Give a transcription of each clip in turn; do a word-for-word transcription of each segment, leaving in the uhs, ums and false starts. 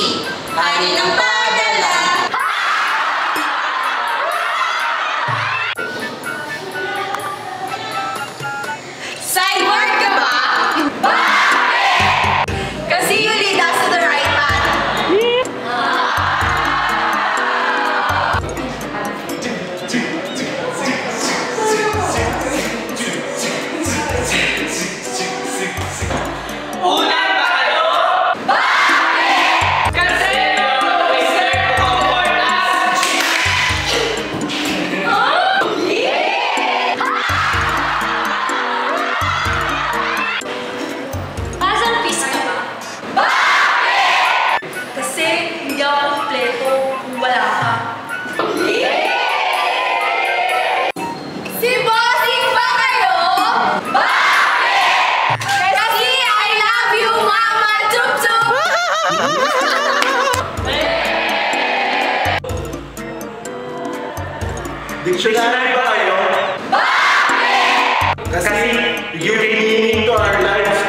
Hari ng padala. Side work ka ba? Bakit? Kasi you lead us to the right path. Ulan ba kayo? Bakit? Kasi we serve comfort us. Oh, yeah! Pasan peace ka ba? Bakit? Kasi hindi ako kompleto kung wala ka. Si Bossing ba kayo? Bakit? Kasi I love you, Mama Chup Chup! Dictionary ba kayo? Bakit? Kasi you bring meaning to our lives.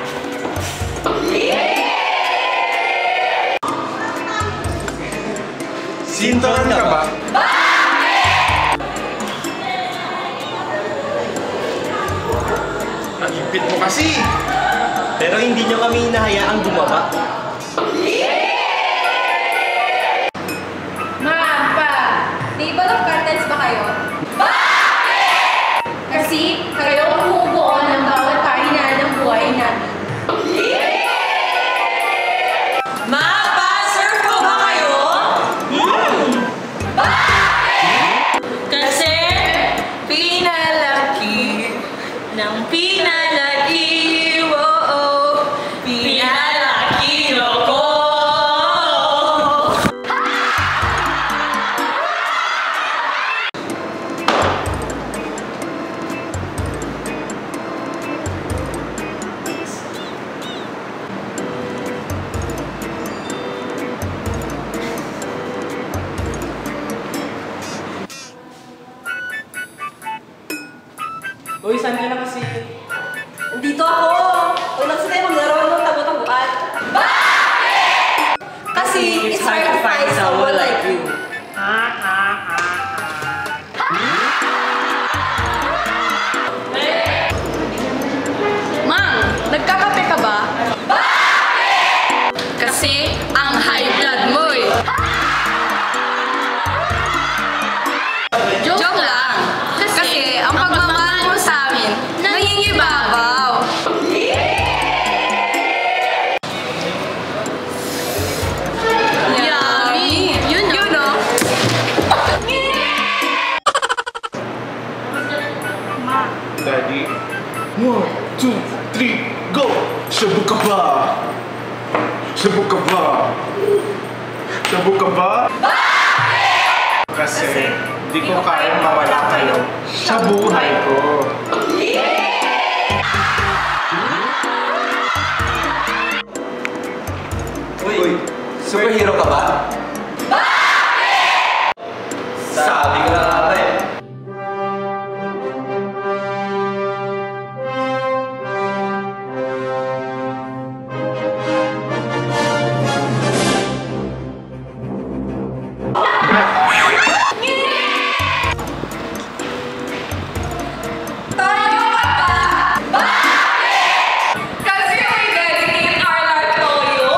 Sintoran ka ba? Nagipit mo kasi. Pero hindi nyo kami hinahayaang bumaba. Ma'am, pa, table of contents ba kayo? Bakit? Kasi kayo ang bumubuo ng bawat pahina ng buhay namin. Ma'am, pa, surf po ba kayo? Bakit? Kasi pinalaki ng pinalaki, oh, pinalaki ako. Uy, saan ka na kasi? Nandito ako! Huwag lang sila maglaro ng tago-taguan. Bakit? Kasi it's hard to find someone like you. Ma'am, nagkakape ka ba? Bakit? Kasi ang high blood mo eh. Joke lang. Kasi ang pagmamahal mo sa amin, nangingibabaw. Yummy! Yun, yun, no? Daddy. One, two, three, go! Shabu ka ba? Shabu ka ba? Shabu ka ba? Kasi di ko kayang mawala kayo sa buhay ko. Uy, superhero ka ba? Sabi ko na nga ba eh. Toyo ka ba? Bakit? Kasi we dedicate our life to you.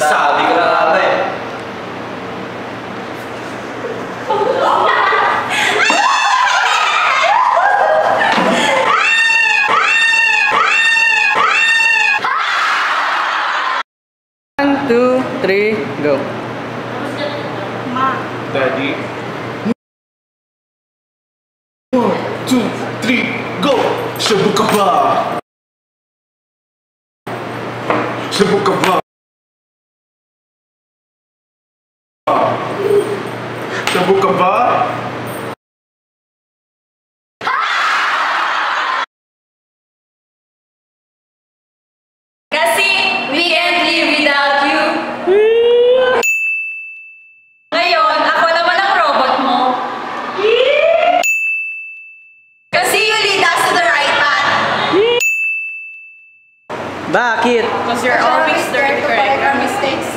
Sabi ko na nga ba eh. One, two, three, go. Daddy. One, two, three, go! Sabog ka ba? Sabog ka ba? Sabog ka ba? Kasi we can't live without you. Ngayon, ako naman ang robot mo. Kasi you lead us to the right path. Bakit? Because you're always there to correct our mistakes.